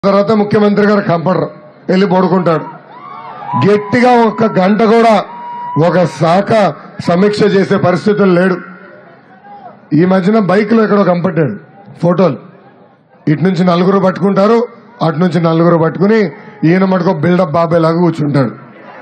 తర్వాత ముఖ్యమంత్రి గారు కంపడరు, వెళ్ళి పడుకుంటాడు. గట్టిగా ఒక గంట కూడా ఒక శాఖ సమీక్ష చేసే పరిస్థితులు లేడు. ఈ మధ్యన బైక్ లో ఎక్కడో కంపట్టాడు ఫోటోలు. ఇటు నుంచి నలుగురు పట్టుకుంటారు, అటు నుంచి నలుగురు పట్టుకుని ఈయన మటుకు బిల్డప్ బాబాయ్ లాగా కూర్చుంటాడు.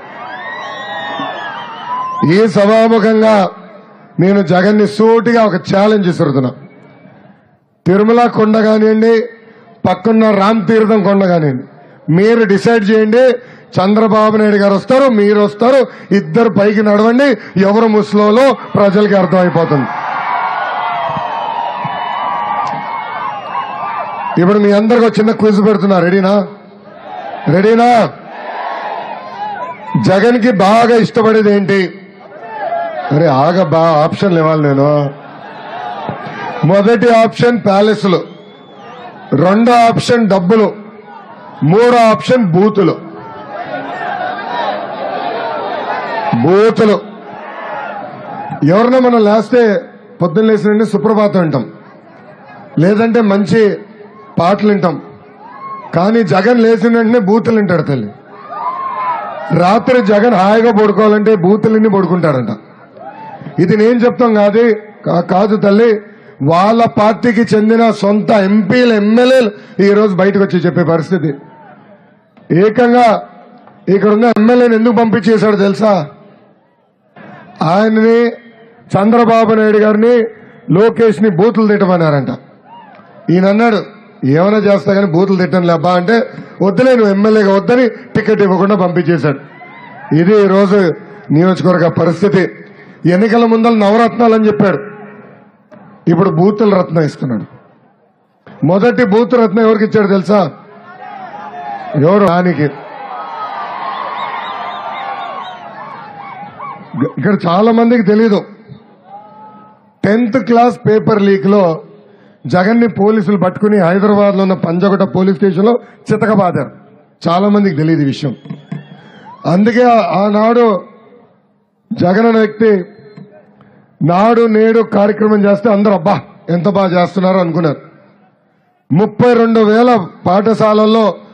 ఈ సభాముఖంగా నేను జగన్ ని సూటిగా ఒక ఛాలెంజ్ ఇస్తున్నా. తిరుమల కొండ కానివ్వండి, పక్కన్న రామ్ తీర్థం కొండ కానివ్వండి, మీరు డిసైడ్ చేయండి. చంద్రబాబు నాయుడు గారు వస్తారు, మీరు వస్తారు, ఇద్దరు పైకి నడవండి. ఎవరు ముస్లింలో ప్రజలకి అర్థమైపోతుంది. ఇప్పుడు మీ అందరికి ఒక చిన్న క్విజ్ పెడుతున్నా. రెడీనా? జగన్ కి బాగా ఇష్టపడేది ఏంటి? అరే బాగా ఆప్షన్లు ఇవ్వాలి నేను. మొదటి ఆప్షన్ ప్యాలెస్లు, రెండో ఆప్షన్ డబ్బులు, మూడో ఆప్షన్ బూతులు. ఎవరన్నా మనం లేస్తే పొద్దున్న లేచిన సుప్రభాతం వింటాం, లేదంటే మంచి పాటలు వింటాం. కానీ జగన్ లేచిన వెంటనే బూతులు వింటాడు తల్లి. రాత్రి జగన్ హాయిగా పడుకోవాలంటే బూతులన్నీ పడుకుంటాడంట. ఇది నేను చెప్తాం కాదు తల్లి, వాళ్ళ పార్టీకి చెందిన సొంత ఎంపీలు ఎమ్మెల్యేలు ఈ రోజు బయటకు వచ్చి చెప్పే పరిస్థితి. ఏకంగా ఇక్కడున్న ఎమ్మెల్యేని ఎందుకు పంపించేశాడు తెలుసా? ఆయనని, చంద్రబాబు నాయుడు గారిని, లోకేష్ ని బూతులు తిట్టమన్నారంట. ఈయన అన్నాడు ఏమైనా చేస్తా కానీ బూతులు తిట్టను లేబ్బా అంటే, వద్దులే నువ్వు ఎమ్మెల్యేగా వద్దని టికెట్ ఇవ్వకుండా పంపించేశాడు. ఇది ఈ రోజు నియోజకవర్గ పరిస్థితి. ఎన్నికల ముందర నవరత్నాలు అని చెప్పాడు, ఇప్పుడు బూతుల రత్నం ఇస్తున్నాడు. మొదటి బూత్ రత్నం ఎవరికి ఇచ్చాడు తెలుసా? ఎవరు? దానికి ఇక్కడ చాలా మందికి తెలీదు. 10th క్లాస్ పేపర్ లీక్ లో జగన్ ని పోలీసులు పట్టుకుని హైదరాబాద్ లో ఉన్న పంజగుట్ట పోలీస్ స్టేషన్ లో చితకబాదారు. చాలా మందికి తెలియదు ఈ విషయం. అందుకే ఆనాడు జగన్ అనే వ్యక్తి నాడు నేడు కార్యక్రమం చేస్తే అందరూ ఎంత బాగా చేస్తున్నారు అనుకున్నారు. 32,000 పాఠశాలల్లో